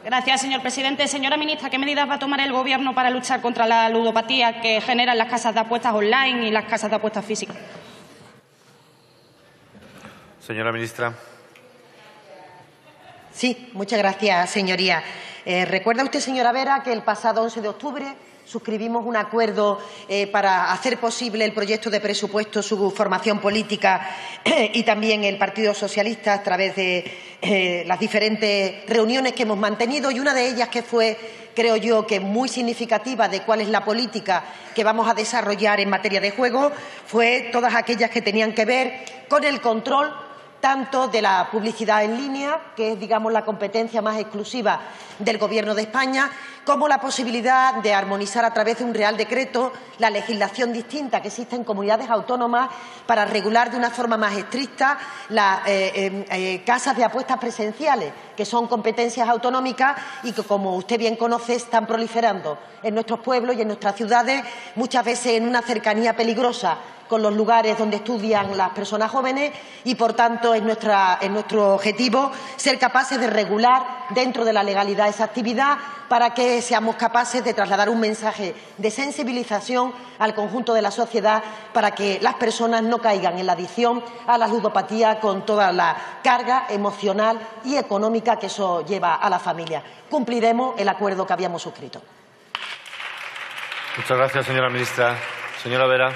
Gracias, señor presidente. Señora ministra, ¿qué medidas va a tomar el Gobierno para luchar contra la ludopatía que generan las casas de apuestas online y las casas de apuestas físicas? Señora ministra. Sí, muchas gracias, señoría. ¿Recuerda usted, señora Vera, que el pasado 11 de octubre suscribimos un acuerdo para hacer posible el proyecto de presupuesto, su formación política y también el Partido Socialista a través de las diferentes reuniones que hemos mantenido, y una de ellas que fue, creo yo, que muy significativa de cuál es la política que vamos a desarrollar en materia de juego, fue todas aquellas que tenían que ver con el control tanto de la publicidad en línea, que es, digamos, la competencia más exclusiva del Gobierno de España, como la posibilidad de armonizar a través de un Real Decreto la legislación distinta que existe en comunidades autónomas para regular de una forma más estricta las casas de apuestas presenciales, que son competencias autonómicas y que, como usted bien conoce, están proliferando en nuestros pueblos y en nuestras ciudades, muchas veces en una cercanía peligrosa con los lugares donde estudian las personas jóvenes, y, por tanto, es nuestro objetivo ser capaces de regular dentro de la legalidad esa actividad para que seamos capaces de trasladar un mensaje de sensibilización al conjunto de la sociedad para que las personas no caigan en la adicción a la ludopatía con toda la carga emocional y económica que eso lleva a la familia. Cumpliremos el acuerdo que habíamos suscrito. Muchas gracias, señora ministra. Señora Vera.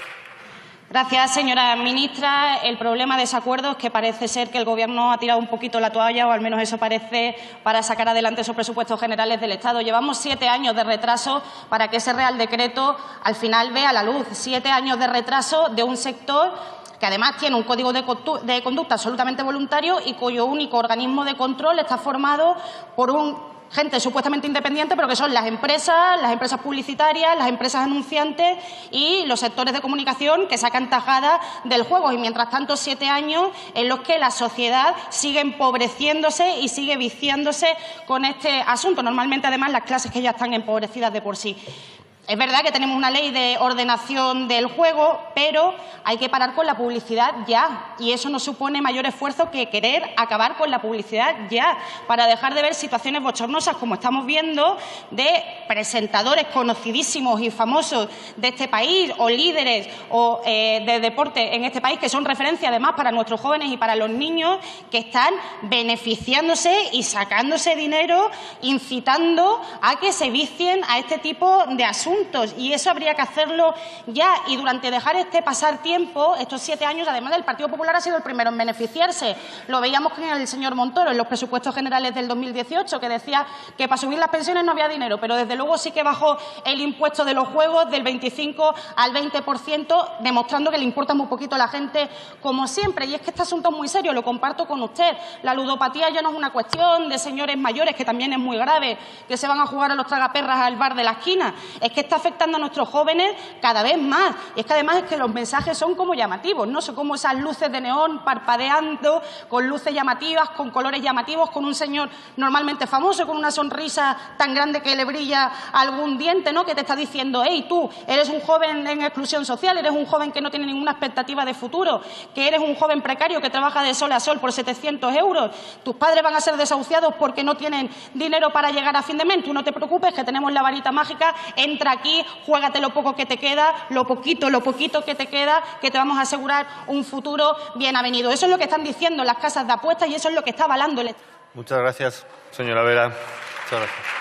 Gracias, señora ministra. El problema de ese acuerdo es que parece ser que el Gobierno ha tirado un poquito la toalla, o al menos eso parece, para sacar adelante esos presupuestos generales del Estado. Llevamos 7 años de retraso para que ese Real Decreto al final vea la luz. 7 años de retraso de un sector que además tiene un código de conducta absolutamente voluntario y cuyo único organismo de control está formado por gente supuestamente independiente, pero que son las empresas publicitarias, las empresas anunciantes y los sectores de comunicación que sacan tajada del juego. Y, mientras tanto, 7 años en los que la sociedad sigue empobreciéndose y sigue viciándose con este asunto. Normalmente, además, las clases que ya están empobrecidas de por sí. Es verdad que tenemos una ley de ordenación del juego, pero hay que parar con la publicidad ya. Y eso no supone mayor esfuerzo que querer acabar con la publicidad ya, para dejar de ver situaciones bochornosas como estamos viendo de presentadores conocidísimos y famosos de este país, o líderes de deporte en este país, que son referencia además para nuestros jóvenes y para los niños, que están beneficiándose y sacándose dinero, incitando a que se vicien a este tipo de asuntos. Y eso habría que hacerlo ya. Y durante dejar pasar tiempo, estos 7 años, además, el Partido Popular ha sido el primero en beneficiarse. Lo veíamos con el señor Montoro en los presupuestos generales del 2018, que decía que para subir las pensiones no había dinero, pero desde luego sí que bajó el impuesto de los juegos del 25 al 20%, demostrando que le importa muy poquito a la gente, como siempre. Y es que este asunto es muy serio, lo comparto con usted. La ludopatía ya no es una cuestión de señores mayores, que también es muy grave, que se van a jugar a los tragaperras al bar de la esquina. Es que está afectando a nuestros jóvenes cada vez más. Y es que además los mensajes son como llamativos, ¿no? Son como esas luces de neón parpadeando, con luces llamativas, con colores llamativos, con un señor normalmente famoso, con una sonrisa tan grande que le brilla algún diente, ¿no?, que te está diciendo: hey, tú, eres un joven en exclusión social, eres un joven que no tiene ninguna expectativa de futuro, que eres un joven precario que trabaja de sol a sol por 700 euros, tus padres van a ser desahuciados porque no tienen dinero para llegar a fin de mes. Tú no te preocupes, que tenemos la varita mágica, entra aquí, juégate lo poco que te queda, lo poquito que te queda, que te vamos a asegurar un futuro bien avenido. Eso es lo que están diciendo las casas de apuestas y eso es lo que está avalando el Estado. Muchas gracias, señora Vera. Muchas gracias.